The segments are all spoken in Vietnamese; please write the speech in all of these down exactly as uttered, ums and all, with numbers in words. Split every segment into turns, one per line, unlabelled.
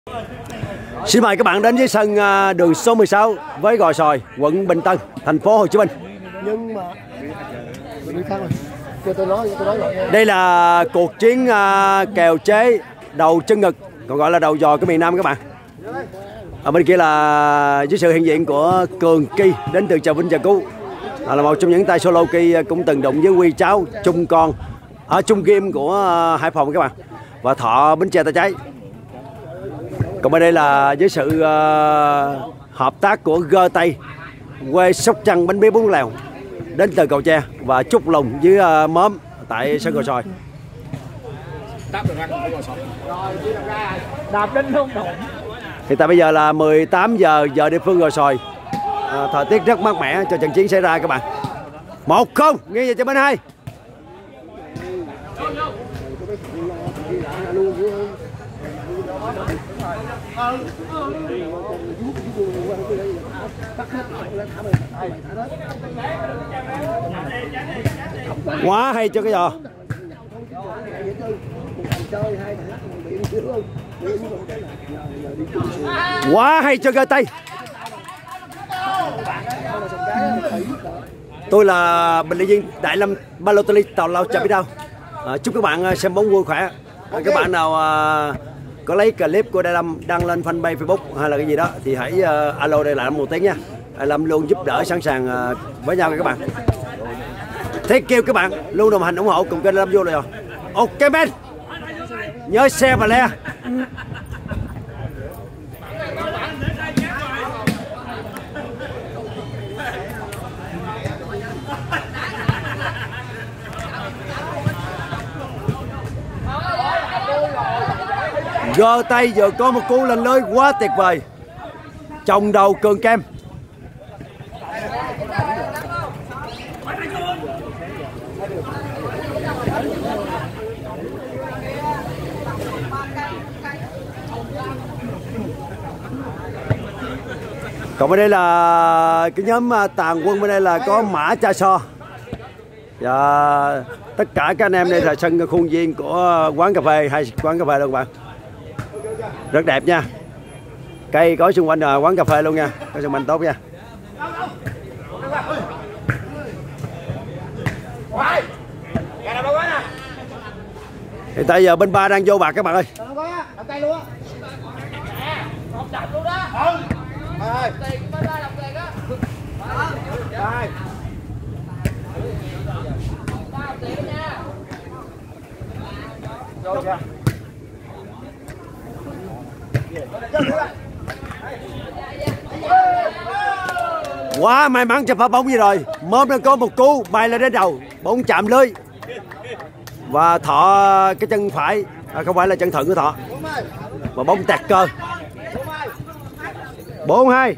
Xin mời các bạn đến với sân đường số mười sáu với Gò Sòi, quận Bình Tân, thành phố Hồ Chí Minh.
Nhưng mà tôi nói, tôi nói rồi.
Đây là cuộc chiến kèo chế đầu chân ngực, còn gọi là đầu giò của miền Nam các bạn. Ở bên kia là với sự hiện diện của Cường Ki đến từ Trà Vinh Trà Cú, là một trong những tay solo Ki cũng từng đụng với Quy Cháu, Trung Con ở Trung Kim của Hải Phòng các bạn, và Thọ Bến Tre tay trái. Còn bên đây là với sự uh, hợp tác của Gơ Tây, quê Sóc Trăng, bánh bía bún lèo đến từ Cầu Tre, và Trúc Lùng với uh, Móm tại sân Gò Sòi.
Đạp đến không đụng.
Hiện tại bây giờ là mười tám giờ giờ địa phương Gò Sòi. À, thời tiết rất mát mẻ cho trận chiến xảy ra các bạn. Một không nghiêng về cho bên hai. Quá hay cho cái giò. Quá hay cho Gơ Tây. Tôi là bình luận viên Đại Lâm Balotelli Tào Lao Chà Bí Đao. À, chúc các bạn xem bóng vui khỏe. À, các bạn nào à, có lấy clip của Đại Lâm đăng lên fanpage Facebook hay là cái gì đó thì hãy uh, alo Đại Lâm một tiếng nha. Đại Lâm luôn giúp đỡ, sẵn sàng uh, với nhau các bạn. Thế kêu các bạn luôn đồng hành ủng hộ cùng kênh Đại Lâm vô rồi. Ok men, nhớ share và like. Gơ Tây vừa có một cú lên lưới quá tuyệt vời, chồng đầu Cường Kem. Còn bên đây là cái nhóm tàn quân, bên đây là có Mã Cha So. Và tất cả các anh em đây là sân khuôn viên của quán cà phê, hay quán cà phê luôn các bạn. Rất đẹp nha. Cây có xung quanh là quán cà phê luôn nha, có xung quanh tốt nha. Thì tại giờ bên ba đang vô bạc các bạn ơi. Quá may mắn cho pha bóng gì rồi. Móm đang có một cú bay lên đến đầu, bóng chạm lưới và Thọ cái chân phải, à, không phải là chân thuận của Thọ, mà bóng tạt cơ. Bốn hai.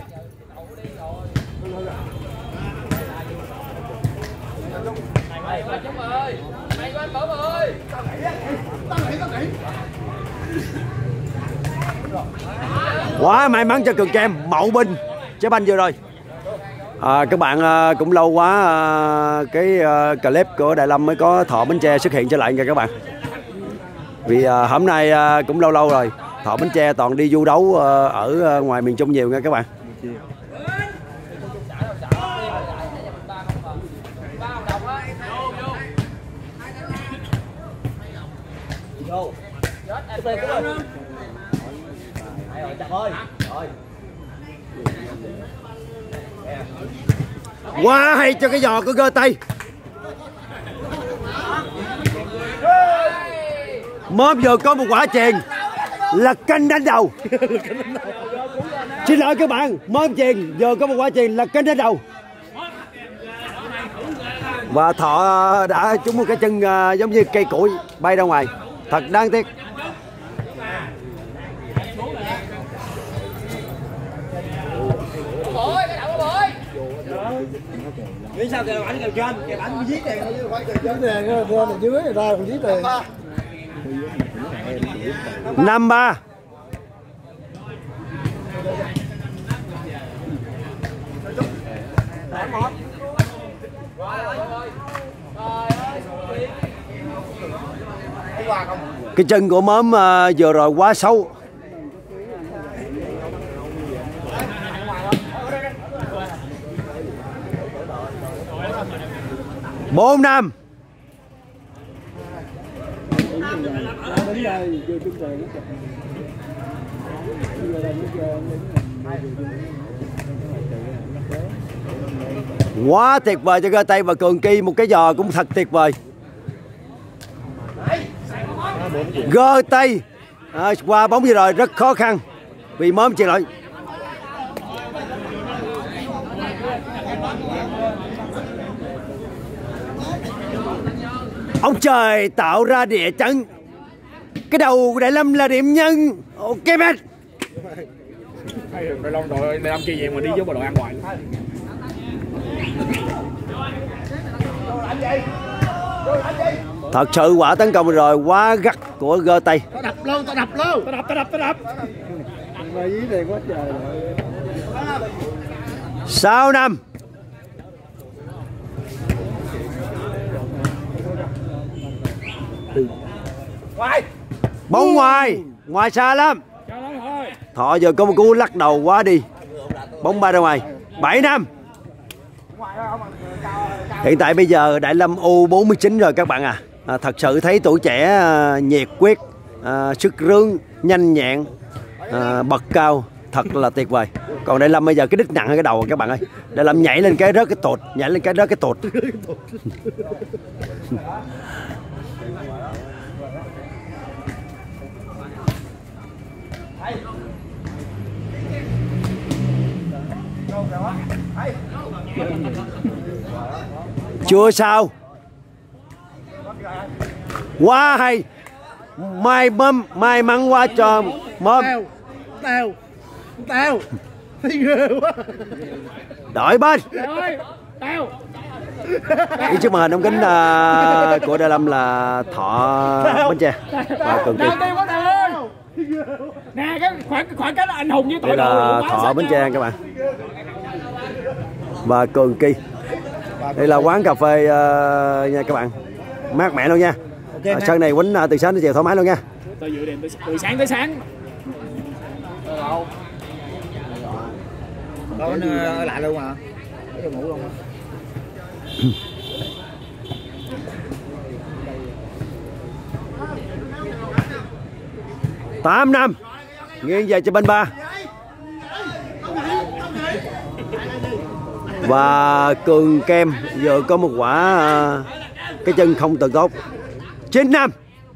Quá may mắn cho Cường Kem, Mậu Binh trái banh vừa rồi. À, các bạn à, cũng lâu quá à, cái à, clip của Đại Lâm mới có Thọ Bến Tre xuất hiện trở lại nha các bạn. Vì à, hôm nay à, cũng lâu lâu rồi Thọ Bến Tre toàn đi du đấu à, ở à, ngoài miền Trung nhiều nha các bạn. Quá hay cho cái giò của Gơ Tây. Móm vừa có một quả chuyền là canh đánh đầu. Xin lỗi các bạn, Móm chuyền vừa có một quả chuyền là canh đánh đầu. Và Thọ đã trúng một cái chân uh, giống như cây củi bay ra ngoài. Thật đáng tiếc.
Vì sao kìa ảnh kìa trên, kìa ảnh giết tiền chứ phải kìa trên tiền ra là dưới người ta còn giết tiền.
Năm ba. Cái chân của Móm uh, vừa rồi quá xấu. Bốn năm. Quá tuyệt vời cho Gơ Tây và Cường Ki, một cái giò cũng thật tuyệt vời. Gơ Tây à, qua bóng vừa rồi rất khó khăn vì mớm chuyền lỗi. Ông trời tạo ra địa chấn. Cái đầu Đại Lâm là điểm nhân. Ok mate.
Đại Long đội Đại Long chi vậy mà đi với bộ đội ăn ngoài.
Thật sự quả tấn công rồi quá gắt của Gơ Tây.
Tao đập luôn, tao đập luôn. Tao đập, tao đập, tao đập. Mà dí này quá trời rồi.
Sáu năm.
Ngoài.
Bóng ngoài, ngoài xa lắm. Thọ giờ có một cú lắc đầu quá đi. Bóng bay ra ngoài. Bảy năm. Hiện tại bây giờ Đại Lâm U bốn mươi chín rồi các bạn à. à thật sự thấy tuổi trẻ à, nhiệt quyết, à, sức rương, nhanh nhẹn, à, bật cao, thật là tuyệt vời. Còn Đại Lâm bây giờ cái đít nặng hơn cái đầu các bạn ơi. Đại Lâm nhảy lên cái rớt cái tột, nhảy lên cái rớt cái tột. Chưa sao. Quá hay. May mâm, may mắn quá cho mâm.
Tao. Tao.
Đổi bên.
Tao.
Ý chúc mừng ông kính uh, của Đại Lâm là Thọ Bến Tre và Cường Ki.
Nè cái khoảng khoảng cách anh hùng với
tội đồ. Đây là Thọ Bến Tre các bạn. Và Cường Ki. Đây là quán cà phê uh, nha các bạn. Mát mẻ luôn nha. Okay, à, sân này quýnh uh, từ sáng tới chiều thoải mái luôn nha.
Tôi dự định từ sáng tới sáng. Đó ở lại luôn mà. Ở ngủ luôn á.
Tám năm. Nghiêng về cho bên ba. Và Cường Kem vừa có một quả uh, cái chân không tự tốt. Chín năm.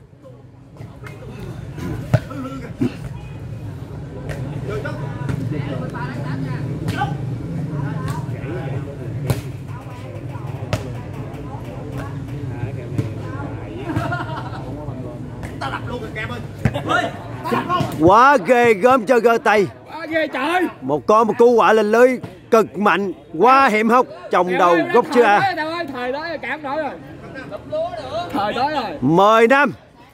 Quá ghê gớm cho Gơ Tây.
Quá ghê trời.
Một con một cú quả lên lưới cực mạnh, quá hiểm hóc trong đầu gốc chưa à.
Thời đó cảm đó rồi. Thời đó rồi.
Mười năm.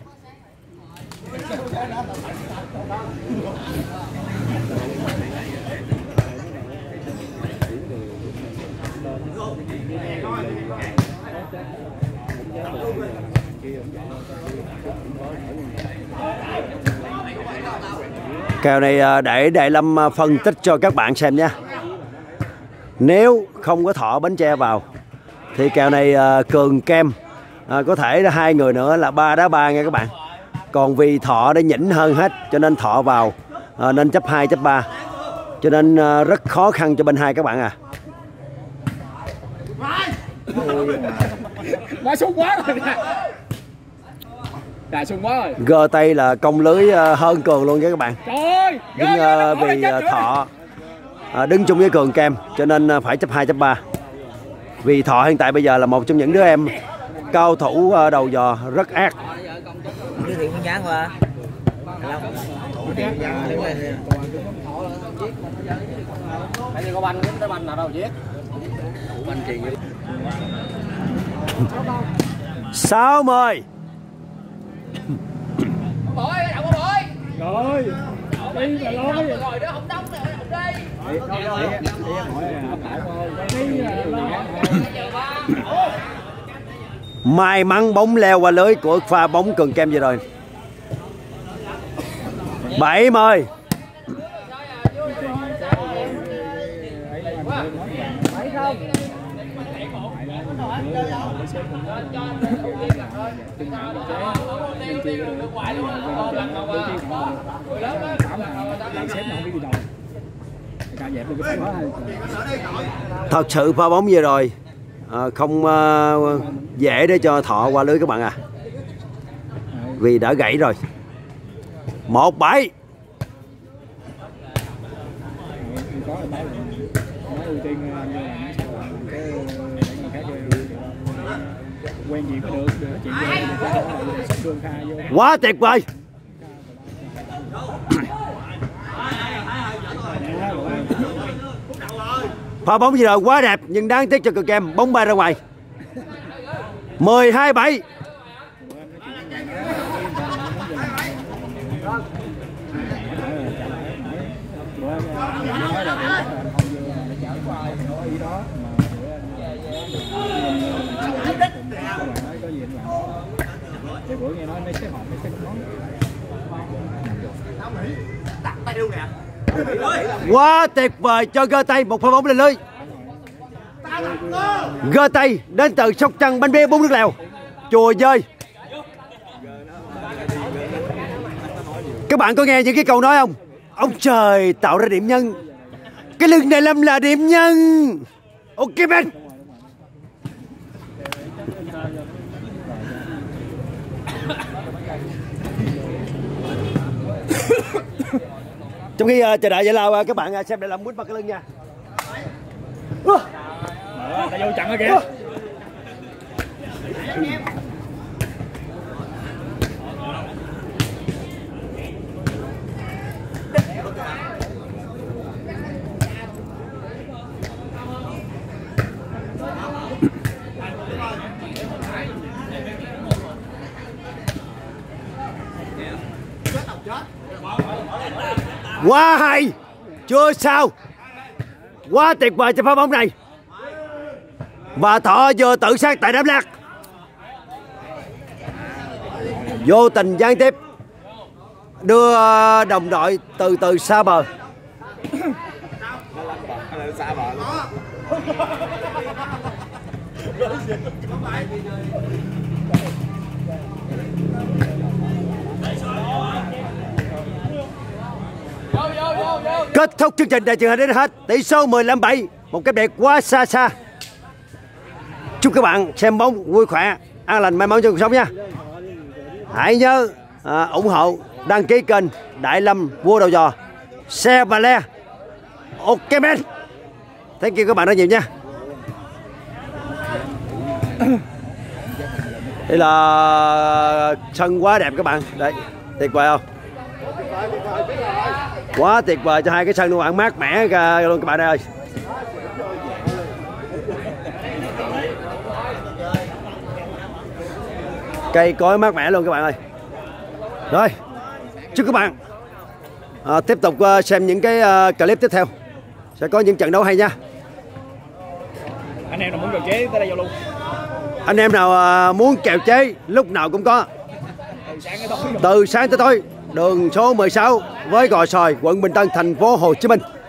Kèo này để Đại Lâm phân tích cho các bạn xem nha. Nếu không có Thọ Bến Tre vào thì kèo này Cường Kem à, có thể là hai người nữa là ba đá ba nha các bạn. Còn vì Thọ đã nhỉnh hơn hết cho nên Thọ vào à, nên chấp hai chấp ba. Cho nên à, rất khó khăn cho bên hai các bạn à.
Quá sung quá rồi. Đà sung quá rồi.
Gơ Tây là công lưới uh, hơn Cường luôn nha các bạn.
Trời ơi,
nhưng uh, vì uh, Thọ uh, đứng chung với Cường Kem cho nên uh, phải chấp hai chấp ba. Vì Thọ hiện tại bây giờ là một trong những đứa em cao thủ uh, đầu giò rất ác.
Giới thiệu con nhãn qua.
Tại vì có banh cái banh nào đâu viết. Banh gì vậy?
Sáu mươi.
Bội, đậu có bội. Rồi. Đi mà lo cái gì rồi đó không đóng nữa, không đi.
May mắn bóng leo qua lưới của pha bóng Cường Kem vừa rồi. bảy mươi. Thật sự pha bóng vừa rồi à, không à, dễ để cho Thọ qua lưới các bạn à, vì đã gãy rồi. Một bảy. Quá tuyệt vời. Pha bóng gì rồi quá đẹp nhưng đáng tiếc cho Cường Kem, bóng bay ra ngoài. Mười hai bảy. Quá tuyệt vời cho Gơ Tây, một pha bóng lên lưới. Gơ Tây đến từ Sóc Trăng, bánh bia bốn nước lèo, chùa dơi. Các bạn có nghe những cái câu nói không? Ông trời tạo ra điểm nhân, cái lưng này làm là điểm nhân. Ok Ben. Trong khi uh, chờ đợi giải lao, uh, các bạn uh, xem để làm quýt vào cái lưng nha. Uh.
Ta vô chặn rồi kìa.
Quá hay, chưa sao, quá tuyệt vời cho pha bóng này. Và Thọ vừa tự sát tại đám lát, vô tình gián tiếp đưa đồng đội từ từ xa bờ. Kết thúc chương trình đài truyền hình đến hết, tỷ số mười lăm bảy, một cái đẹp quá xa xa. Chúc các bạn xem bóng vui khỏe, an lành, may mắn trong cuộc sống nha. Hãy nhớ à, ủng hộ, đăng ký kênh Đại Lâm Vua Đầu Giò, share và like. Ok man, thank you các bạn rất nhiều nha. Đây là sân quá đẹp các bạn, đây tuyệt vời không? Quá tuyệt vời cho hai cái sân luôn bạn, mát mẻ luôn các bạn ơi. Cây cối mát mẻ luôn các bạn ơi. Rồi, chúc các bạn à, tiếp tục uh, xem những cái uh, clip tiếp theo, sẽ có những trận đấu hay nha.
Anh em nào muốn kèo chế tới đây vô luôn.
Anh em nào uh, muốn kèo chế lúc nào cũng có,
Từ sáng tới tối.
từ sáng tới tối. Đường số mười sáu với Gò Sòi, quận Bình Tân, thành phố Hồ Chí Minh.